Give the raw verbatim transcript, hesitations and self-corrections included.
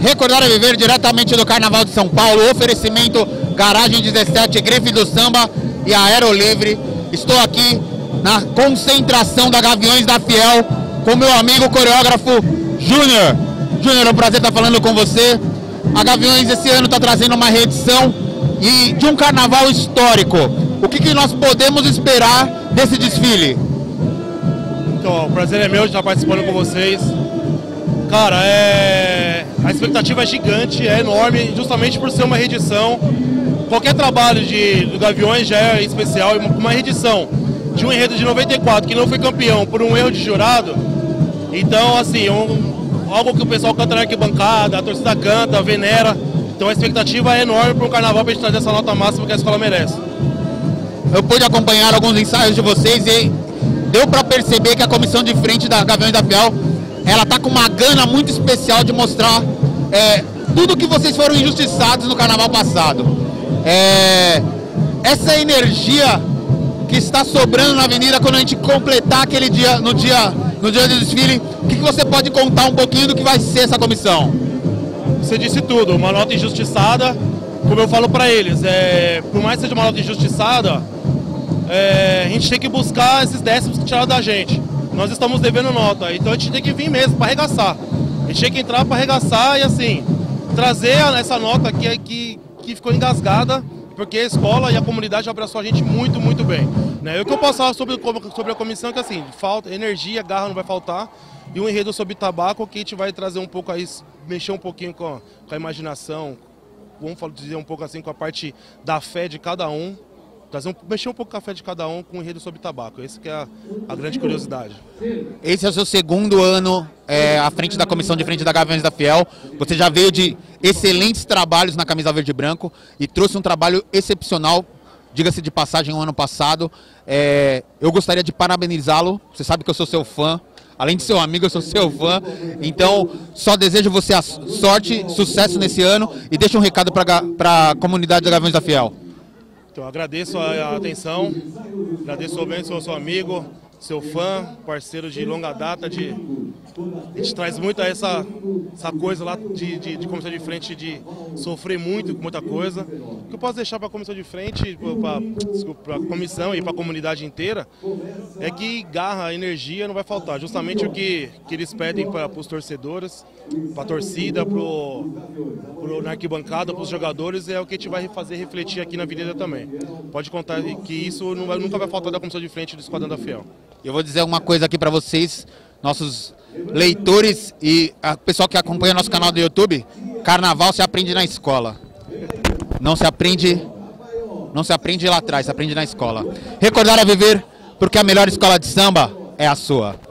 Recordar é viver diretamente do Carnaval de São Paulo, oferecimento Garagem dezessete, Grife do Samba e Aerolivre. Estou aqui na concentração da Gaviões da Fiel com meu amigo coreógrafo Júnior. Júnior, é um prazer estar falando com você. A Gaviões esse ano está trazendo uma reedição e de um carnaval histórico. O que, que nós podemos esperar desse desfile? Então, o prazer é meu de estar participando com vocês. Cara, é... a expectativa é gigante, é enorme, justamente por ser uma reedição. Qualquer trabalho de, do Gaviões já é especial, uma reedição de um enredo de noventa e quatro que não foi campeão por um erro de jurado. Então, assim, um, algo que o pessoal canta na arquibancada, a torcida canta, venera. Então a expectativa é enorme para um carnaval para a gente trazer essa nota máxima que a escola merece. Eu pude acompanhar alguns ensaios de vocês e deu para perceber que a comissão de frente da Gaviões da Fiel, ela tá com uma gana muito especial de mostrar é, tudo que vocês foram injustiçados no carnaval passado. É, essa energia que está sobrando na avenida quando a gente completar aquele dia, no dia, no dia do desfile, o que, que você pode contar um pouquinho do que vai ser essa comissão? Você disse tudo, uma nota injustiçada, como eu falo para eles, é, por mais que seja uma nota injustiçada, é, a gente tem que buscar esses décimos que tiraram da gente. Nós estamos devendo nota, então a gente tem que vir mesmo para arregaçar. A gente tem que entrar para arregaçar e assim, trazer essa nota que, que, que ficou engasgada, porque a escola e a comunidade abraçou a gente muito, muito bem. Né? E o que eu posso falar sobre, sobre a comissão é que assim, falta energia, garra não vai faltar, e um enredo sobre tabaco que a gente vai trazer um pouco aí, mexer um pouquinho com a, com a imaginação, vamos dizer um pouco assim com a parte da fé de cada um. Trazer um, mexer um pouco com a fé de cada um com o enredo sobre tabaco. Esse que é a, a grande curiosidade. Esse é o seu segundo ano é, à frente da comissão de frente da Gaviões da Fiel. Você já veio de excelentes trabalhos na camisa verde e branco e trouxe um trabalho excepcional, diga-se de passagem, no ano passado. É, eu gostaria de parabenizá-lo. Você sabe que eu sou seu fã. Além de ser um amigo, eu sou seu fã. Então, só desejo você a sorte, sucesso nesse ano e deixa um recado para a comunidade da Gaviões da Fiel. Então, agradeço a atenção, agradeço o bem, sou seu amigo, seu fã, parceiro de longa data, de, a gente traz muito essa, essa coisa lá de, de, de comissão de frente, de sofrer muito com muita coisa. O que eu posso deixar para a comissão de frente, para a comissão e para a comunidade inteira, é que garra, energia não vai faltar. Justamente o que, que eles pedem para os torcedores, para a torcida, pro, pro, na arquibancada, para os jogadores, é o que a gente vai fazer refletir aqui na avenida também. Pode contar que isso não vai, nunca vai faltar da comissão de frente do Esquadrão da Fiel. Eu vou dizer uma coisa aqui para vocês, nossos leitores e o pessoal que acompanha nosso canal do YouTube: carnaval se aprende na escola. Não se aprende, não se aprende lá atrás, se aprende na escola. Recordar é viver, porque a melhor escola de samba é a sua.